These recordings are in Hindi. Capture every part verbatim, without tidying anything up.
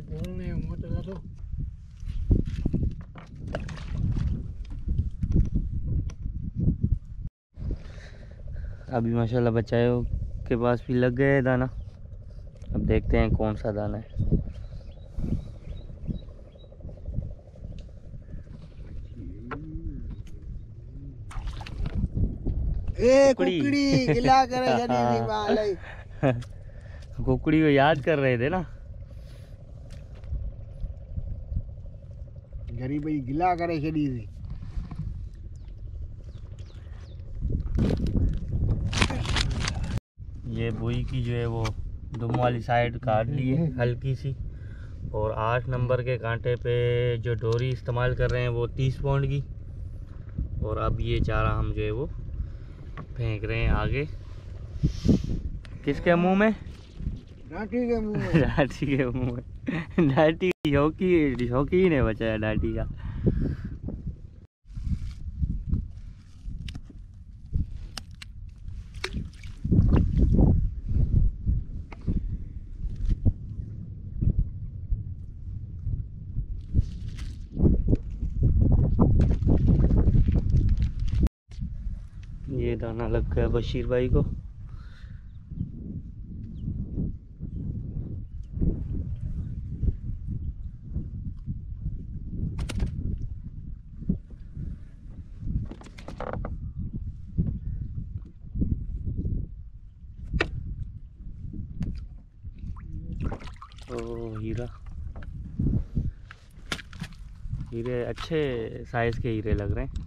अभी माशाल्लाह बच्चाओं के पास भी लग गया है दाना। अब देखते हैं कौन सा दाना है। ए कुकड़ी गिला करे जड़ी वाले कुकड़ी को याद कर रहे थे ना। गरीब भाई गिला करे छड़ी थी। ये बुई की जो है वो दुम वाली साइड काट ली है हल्की सी, और आठ नंबर के कांटे पे जो डोरी इस्तेमाल कर रहे हैं वो तीस पौंड की। और अब ये चारा हम जो है वो फेंक रहे हैं आगे। किसके मुंह में? डाटी के मुंह में। डाटी के मुंह में। डाटी शौकी शौकी ही नहीं बचाया डाटी का। ये दाना लग गया बशीर भाई को। ओ हीरा, हीरे अच्छे साइज के हीरे लग रहे हैं।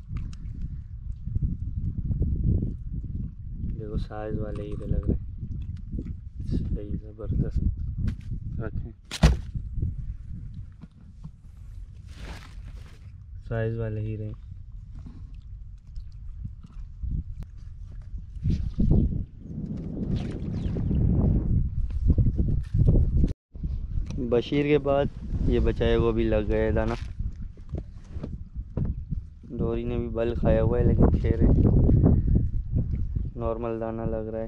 देखो साइज वाले हीरे लग रहे हैं, सही ज़बरदस्त। रखें साइज वाले हीरे। बशीर के बाद ये बचाए वो भी लग गए दाना। डोरी ने भी बल खाया हुआ है, लेकिन शेर है, नॉर्मल दाना लग रहा है।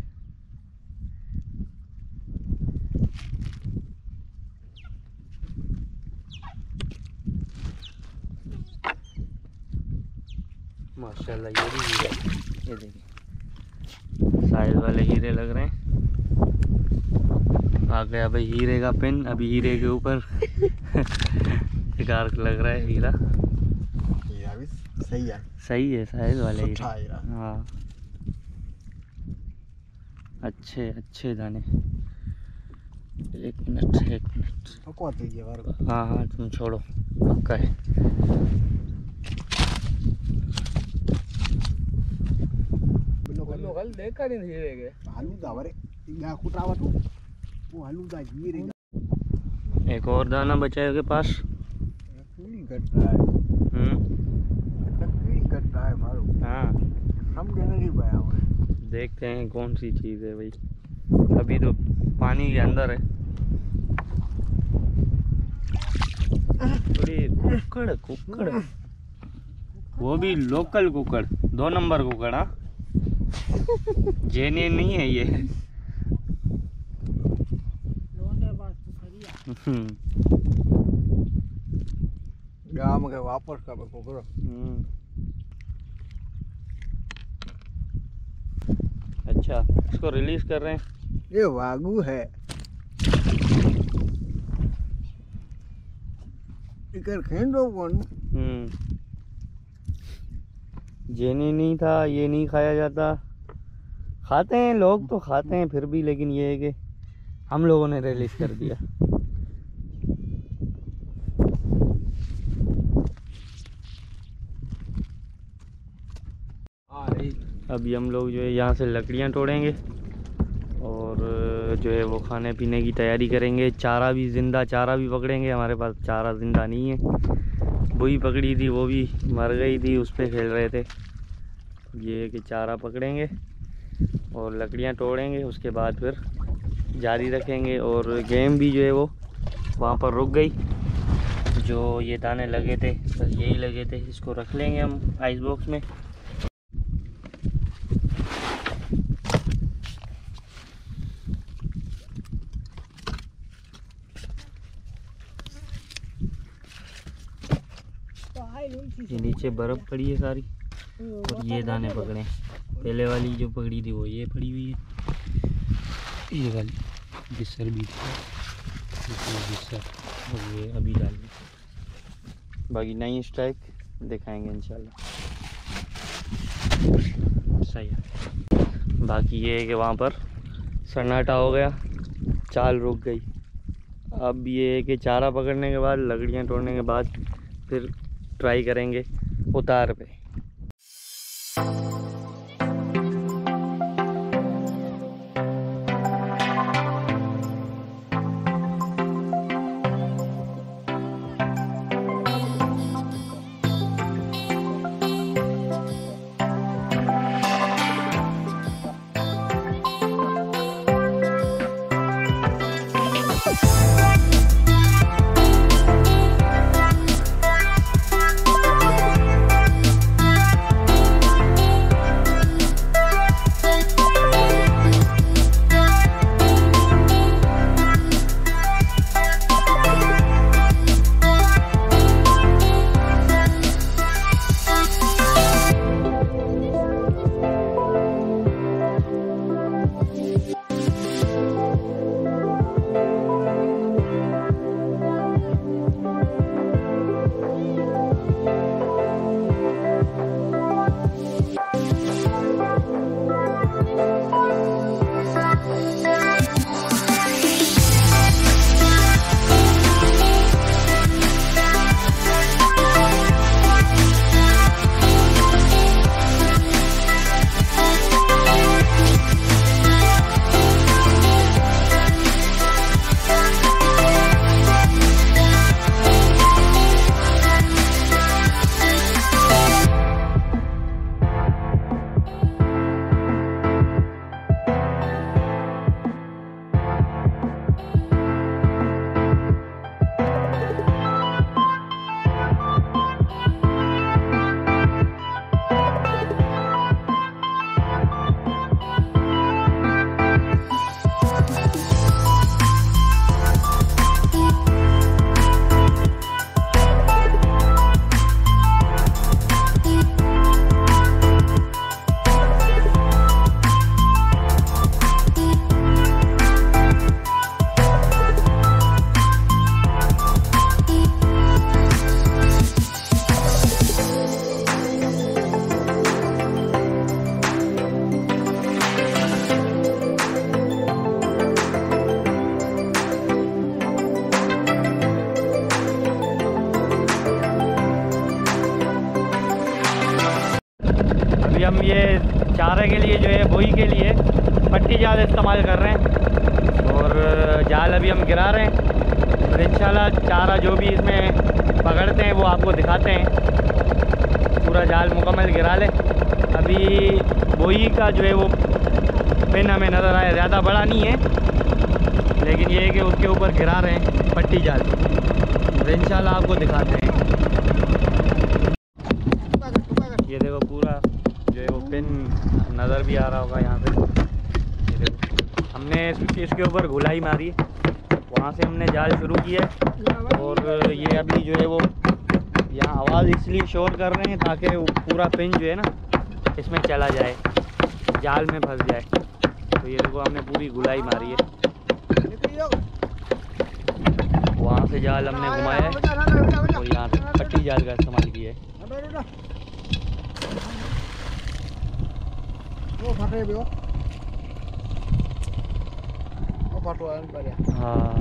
माशाल्लाह ये भी हीरे, ये देखिए साइज वाले हीरे लग रहे हैं। आ गया भाई हीरे का पिन। अभी हीरे के ऊपर शिकार लग रहा है हीरा। हीरा भी सही है, सही है साइज वाले हीरा। हीरा हाँ अच्छे अच्छे दाने। एक मिनट एक मिनट। हाँ हाँ तुम छोड़ो, पक्का है। देखा नहीं हीरे आलू दावरे या कुटावत वो आलू दा हीरे। एक और दाना बचा है के पास। कीड़ी कट रहा है। हम्म कीड़ी कट रहा है मारो। हाँ समझ नहीं पाया मैं। देखते हैं कौन सी चीज़ है भाई। अभी तो पानी के अंदर है। बड़ी कुकड़ कुकड़, वो भी लोकल कुकड़, दो नंबर कुकड़। हाँ जेने नहीं है ये। गांव के वापस का कुकड़। अच्छा इसको रिलीज कर रहे हैं। ये वागू है। इकर खेंडो कौन? हम्म जेनी नहीं था, ये नहीं खाया जाता। खाते हैं लोग तो खाते हैं फिर भी, लेकिन ये है कि हम लोगों ने रिलीज कर दिया। अभी हम लोग जो है यहाँ से लकड़ियाँ तोड़ेंगे और जो है वो खाने पीने की तैयारी करेंगे। चारा भी, ज़िंदा चारा भी पकड़ेंगे। हमारे पास चारा ज़िंदा नहीं है। वही पकड़ी थी, वो भी मर गई थी, उस पर खेल रहे थे। ये है कि चारा पकड़ेंगे और लकड़ियाँ तोड़ेंगे, उसके बाद फिर जारी रखेंगे। और गेम भी जो है वो वहाँ पर रुक गई। जो ये दाने लगे थे बस यही लगे थे, इसको रख लेंगे हम आइस बॉक्स में। ये नीचे बर्फ़ पड़ी है सारी और ये दाने पकड़े हैं। पहले वाली जो पकड़ी थी वो ये पड़ी हुई है, ये वाली बिस्सर भी थी, बिस्सर और ये अभी डाल दी। बाकी नई स्ट्राइक दिखाएंगे इंशाल्लाह। सही है। बाकी ये है कि वहाँ पर सन्नाटा हो गया, चाल रुक गई। अब ये है कि चारा पकड़ने के बाद, लकड़ियाँ तोड़ने के बाद फिर ट्राई करेंगे उतार पे। हम ये चारे के लिए जो है बोई के लिए पट्टी जाल इस्तेमाल कर रहे हैं और जाल अभी हम गिरा रहे हैं और इंशाल्लाह चारा जो भी इसमें पकड़ते हैं वो आपको दिखाते हैं। पूरा जाल मुकम्मल गिरा ले। अभी बोई का जो है वो पिन हमें नज़र आया, ज़्यादा बड़ा नहीं है लेकिन ये है कि उसके ऊपर गिरा रहे हैं पट्टी जाल और इंशाल्लाह आपको दिखाते हैं। ये देखो पूरा जो है वो पिन नज़र भी आ रहा होगा यहाँ पे। ये देखो हमने इसके ऊपर घुलाई मारी है, वहाँ से हमने जाल शुरू किया है और ये अभी जो है वो यहाँ आवाज़ इसलिए शोर कर रहे हैं ताकि वो पूरा पिन जो है ना इसमें चला जाए, जाल में फंस जाए। तो ये देखो हमने पूरी घुलाई मारी है, वहाँ से जाल हमने घुमाया है और यहाँ पे पट्टी जाल का इस्तेमाल किया है। हाँ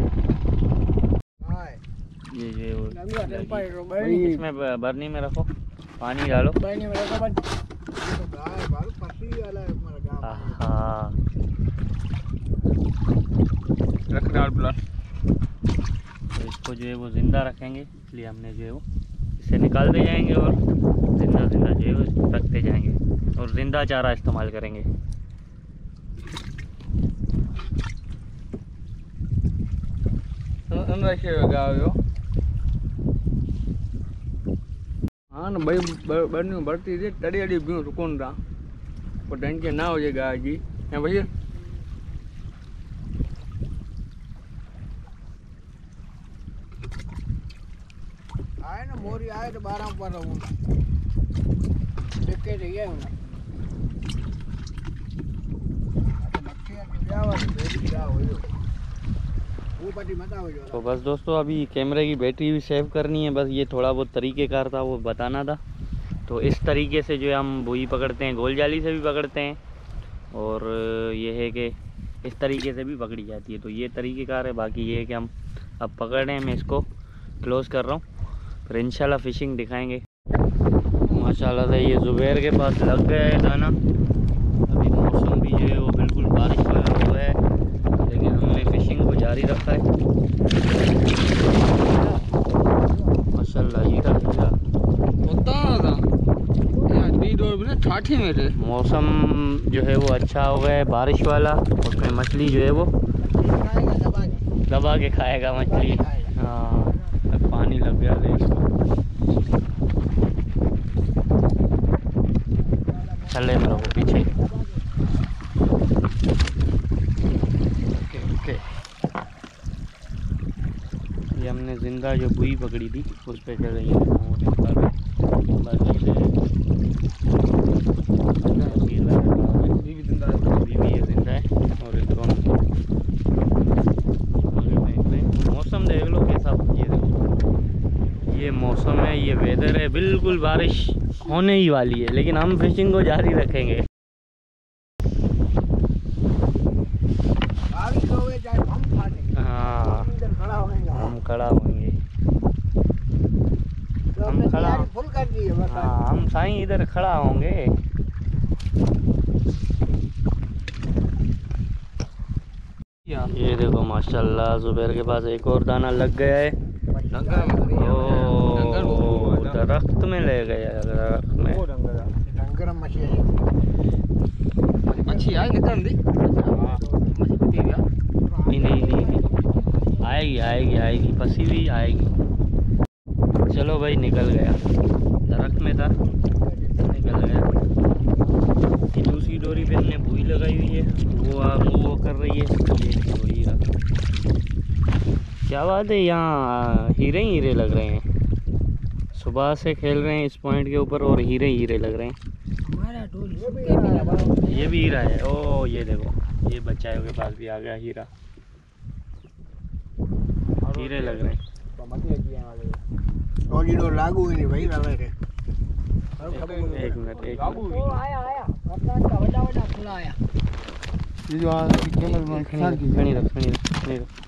ये ये वो इसमें बरनी में रखो, पानी डालो। हाँ तो इसको जो है वो ज़िंदा रखेंगे, इसलिए हमने जो है वो इसे निकालते जाएंगे और ज़िंदा ज़िंदा जो है वो रखते जाएंगे और ज़िंदा चारा इस्तेमाल करेंगे। हाँ ना भाई बरनी बढ़ती थी टड़ी अड़ी भी रुकन रहा पर टेंशन ना हो जाएगा जी है भैया। आए ना बोरी आए तो बारह पर रहूंगा देख के रहिए हूं तो बस दोस्तों अभी कैमरे की बैटरी भी सेव करनी है, बस ये थोड़ा बहुत तरीक़ेकार था वो बताना था। तो इस तरीके से जो है हम बुई पकड़ते हैं, गोल जाली से भी पकड़ते हैं और ये है कि इस तरीके से भी पकड़ी जाती है। तो ये तरीक़ेकार है, बाकी ये है कि हम अब पकड़ रहे हैं, मैं इसको क्लोज़ कर रहा हूँ, फिर इंशाल्लाह फ़िशिंग दिखाएंगे। माशाल्लाह से ये ज़ुबैर के पास लग गया है दाना। अभी मौसम भी जो है वो बिल्कुल बारिश वाला हुआ है, लेकिन हमने फ़िशिंग को जारी रखा है। माशाल्लाह हीरा हीरा ठाठी मेरे मौसम जो है वो अच्छा हो गया है बारिश वाला, उसमें मछली जो है वो दबा के खाएगा मछली। हाँ पानी लग गया है इसको, चले मेरे को पीछे। ओके ओके, ये हमने जिंदा जो बुई पकड़ी थी उस पे चल रही है, बाकी से बीवी जिंदा है, बीवी ये जिंदा है और एक दोनों। मौसम देख लो कैसा, ये देखो ये मौसम है, ये वेदर है, बिल्कुल बारिश होने ही वाली है, लेकिन हम फिशिंग को जारी रखेंगे। हाँ हम खड़ा होंगे, हम खड़ा फुल कर दिए। हाँ हम साईं इधर खड़ा होंगे। ये देखो माशाल्लाह ज़ुबैर के पास एक और दाना लग गया है। ओ दरख्त में ले गया, दरख्त में मच्छी आई निकल दी। नहीं नहीं नहीं आएगी आएगी आएगी फंसी हुई आएगी। चलो भाई निकल गया, दरख्त में था निकल गया। ये दूसरी डोरी पे हमने बुई लगाई हुई है, वो आ, वो कर रही है। ये वो हीरा, क्या बात है, यहाँ हीरे ही हीरे लग रहे हैं। सुबह से खेल रहे हैं इस पॉइंट के ऊपर और हीरे हीरे लग रहे हैं। ये भी हीरा है। ओ ये देखो ये बच्चाओं के पास भी आ गया हीरा, हीरे लग रहे हैं। लागू नहीं भाई एक मिनट एक आया आया अपना बड़ा बड़ा खुला आया। ये जो आ कैमरा में खड़ी रख खड़ी रख खड़ी रख।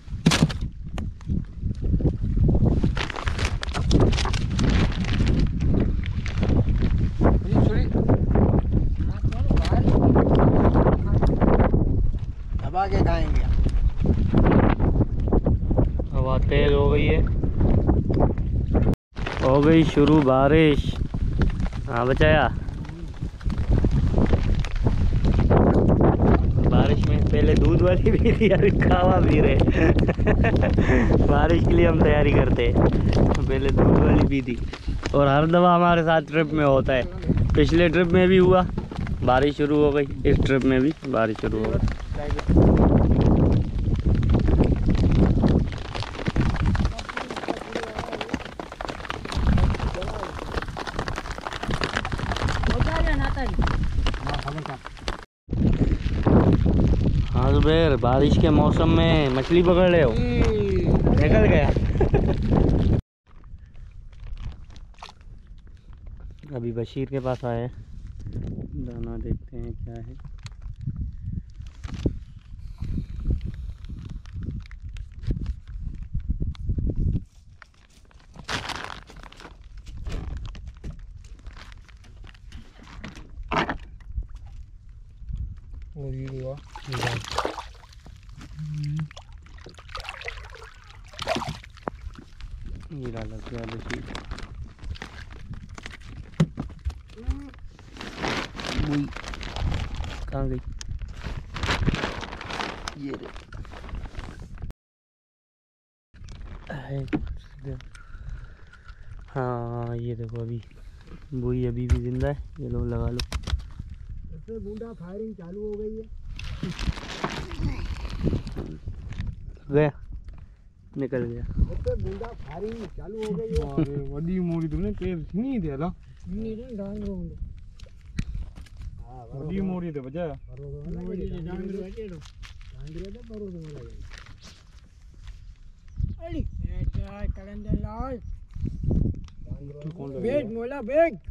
ये छोड़ी दबा के खाएंगे। हवा तेज हो गई है, हो गई शुरू बारिश। हाँ बचाया, बारिश में पहले दूध वाली भी थी, अभी खावा भी रहे। बारिश के लिए हम तैयारी करते हैं, पहले दूध वाली भी थी। और हर दफ़ा हमारे साथ ट्रिप में होता है, पिछले ट्रिप में भी हुआ बारिश शुरू हो गई, इस ट्रिप में भी बारिश शुरू हो गई। हाँ ज़ुबैर बारिश के मौसम में मछली पकड़ रहे हो, निकल गया। अभी बशीर के पास आए, दाना देखते हैं क्या है। हीरा लग गया बशीर। बुई कहाँ गई? ये है। हाँ ये देखो अभी बुई अभी भी जिंदा है, ये लो लगा लो। बूंदा फायरिंग चालू हो गई है। गया निकल गया। तो बूंदा भारी चालू हो गई है। अरे वडी मोरी तुमने केर नहीं दे ला नहीं रे डांग रो हां वडी मोरी ते बजा मोरी ने डांग रो है रो डांग रो तो बरो वाला है अली बेटा कलंदर लाल कौन बेग मोला बेग